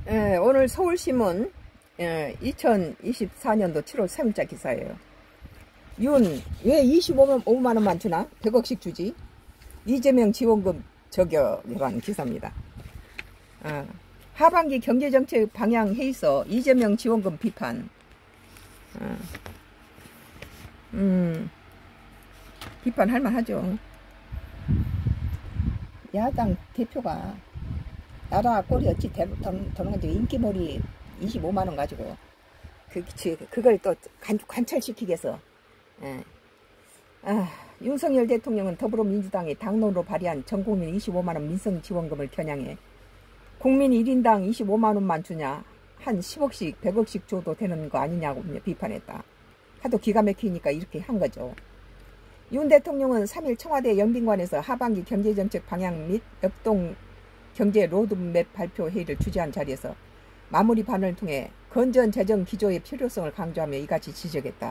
오늘 서울신문 2024년도 7월 3일자 기사예요. 윤 왜 25만원만 주나? 100억씩 주지? 이재명 지원금 저격이라는 기사입니다. 하반기 경제정책 방향 회의서 이재명 지원금 비판. 비판할 만하죠. 야당 대표가 나라 꼴이 어찌 도는 건지 인기몰이 25만원 가지고 그걸 또 관철시키기 위해서 윤석열 대통령은 더불어민주당이 당론으로 발의한 전국민 25만원 민생지원금을 겨냥해 국민 1인당 25만원만 주냐 한 10억씩 100억씩 줘도 되는 거 아니냐고 비판했다. 하도 기가 막히니까 이렇게 한 거죠. 윤 대통령은 3일 청와대 영빈관에서 하반기 경제정책 방향 및 역동 경제 로드맵 발표 회의를 주재한 자리에서 마무리 발언을 통해 건전 재정 기조의 필요성을 강조하며 이같이 지적했다.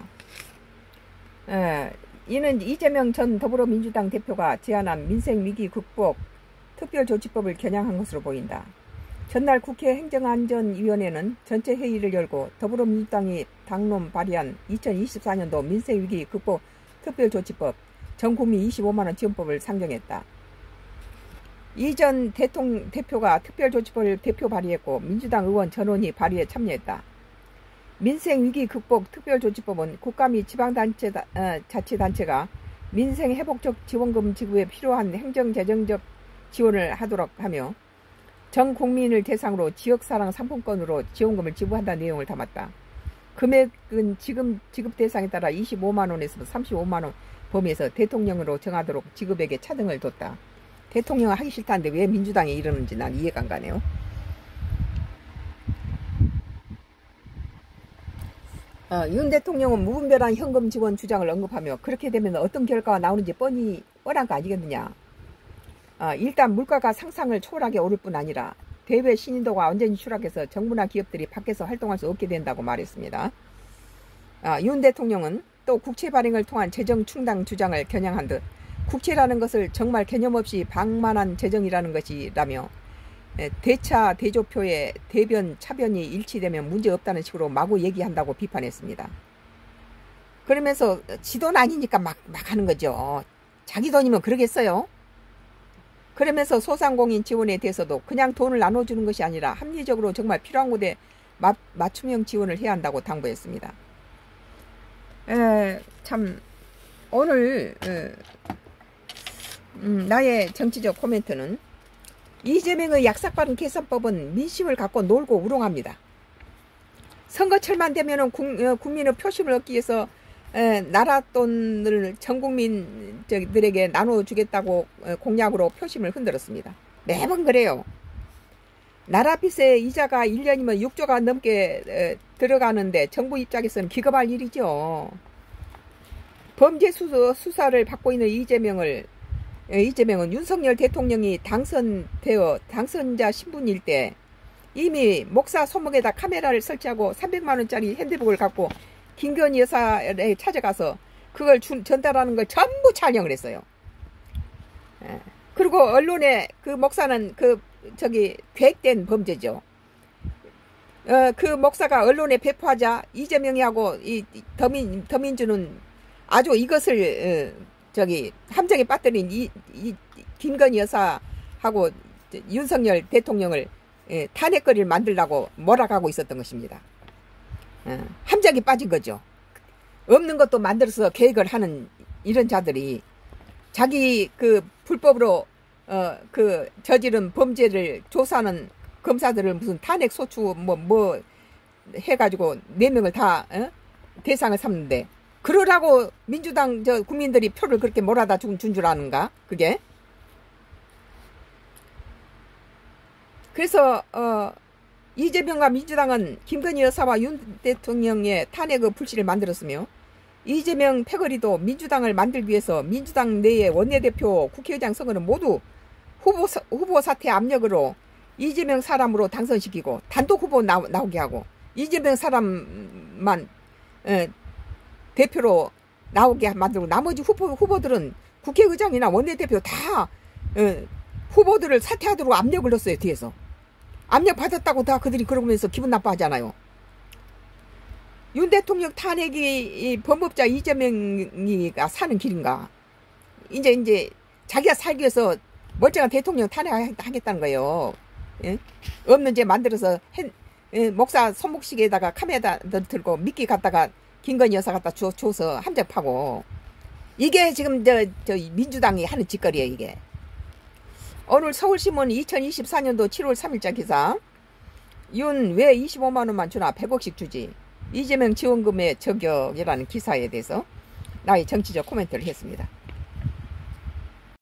이는 이재명 전 더불어민주당 대표가 제안한 민생위기 극복 특별조치법을 겨냥한 것으로 보인다. 전날 국회 행정안전위원회는 전체 회의를 열고 더불어민주당이 당론 발의한 2024년도 민생위기 극복 특별조치법 전국민 25만원 지원법을 상정했다. 이 전 대표가 특별조치법을 대표 발의했고 민주당 의원 전원이 발의에 참여했다. 민생위기 극복 특별조치법은 국가 및 지방자치단체가 민생회복적 지원금 지급에 필요한 행정재정적 지원을 하도록 하며 전 국민을 대상으로 지역사랑 상품권으로 지원금을 지급한다는 내용을 담았다. 금액은 지금 지급 대상에 따라 25만원에서 35만원 범위에서 대통령으로 정하도록 지급액에 차등을 뒀다. 대통령은 하기 싫다는데 왜 민주당이 이러는지 난 이해가 안 가네요. 윤 대통령은 무분별한 현금 지원 주장을 언급하며 그렇게 되면 어떤 결과가 나오는지 뻔한 거 아니겠느냐. 일단 물가가 상상을 초월하게 오를 뿐 아니라 대외 신인도가 완전히 추락해서 정부나 기업들이 밖에서 활동할 수 없게 된다고 말했습니다. 윤 대통령은 또 국채 발행을 통한 재정 충당 주장을 겨냥한 듯 국채라는 것을 정말 개념 없이 방만한 재정이라는 것이라며 대차 대조표의 대변 차변이 일치되면 문제없다는 식으로 마구 얘기한다고 비판했습니다. 그러면서 지 돈 아니니까 막 하는 거죠. 자기 돈이면 그러겠어요? 그러면서 소상공인 지원에 대해서도 그냥 돈을 나눠주는 것이 아니라 합리적으로 정말 필요한 곳에 맞춤형 지원을 해야 한다고 당부했습니다. 참 오늘 나의 정치적 코멘트는 이재명의 약삭빠른 계산법은 민심을 갖고 놀고 우롱합니다. 선거철만 되면 국민의 표심을 얻기 위해서 나라 돈을 전 국민들에게 나눠주겠다고 공약으로 표심을 흔들었습니다. 매번 그래요. 나라 빚의 이자가 1년이면 6조가 넘게 들어가는데 정부 입장에서는 기겁할 일이죠. 범죄 수사를 받고 있는 이재명은 윤석열 대통령이 당선자 신분일 때 이미 목사 손목에다 카메라를 설치하고 300만원짜리 핸드북을 갖고 김건희 여사에 찾아가서 그걸 전달하는 걸 전부 촬영을 했어요. 그리고 언론에 그 목사는 계획된 범죄죠. 그 목사가 언론에 배포하자 이재명이하고 이 더민주는 아주 이것을 함정에 빠뜨린 이 김건희 여사하고 윤석열 대통령을 탄핵거리를 만들려고 몰아가고 있었던 것입니다. 함정에 빠진 거죠. 없는 것도 만들어서 계획을 하는 이런 자들이 자기 불법으로 저지른 범죄를 조사하는 검사들을 무슨 탄핵 소추 뭐 해가지고 4명을 다 대상을 삼는데 그러라고 민주당 국민들이 표를 그렇게 몰아다 준 줄 아는가? 그게? 그래서 이재명과 민주당은 김건희 여사와 윤 대통령의 탄핵의 불씨를 만들었으며 이재명 패거리도 민주당을 만들기 위해서 민주당 내의 원내대표 국회의장 선거는 모두 후보 사퇴 압력으로 이재명 사람으로 당선시키고 단독 후보 나오게 하고 이재명 사람만 대표로 나오게 만들고 나머지 후보들은 국회의장이나 원내대표 다 후보들을 사퇴하도록 압력을 넣었어요. 뒤에서. 압력 받았다고 다 그들이 그러면서 기분 나빠하잖아요. 윤 대통령 탄핵이 범법자 이재명이가 사는 길인가? 이제 자기가 살기 위해서 멀쩡한 대통령 탄핵하겠다는 거예요. 예? 없는 죄 만들어서 목사 손목시계에다가 카메라 들고 미끼 갖다가 김건희 여사 갖다 줘서 함정파고. 이게 지금 저 민주당이 하는 짓거리예요. 이게. 오늘 서울신문 2024년도 7월 3일자 기사. 윤 왜 25만 원만 주나 100억씩 주지. 이재명 지원금의 저격이라는 기사에 대해서 나의 정치적 코멘트를 했습니다.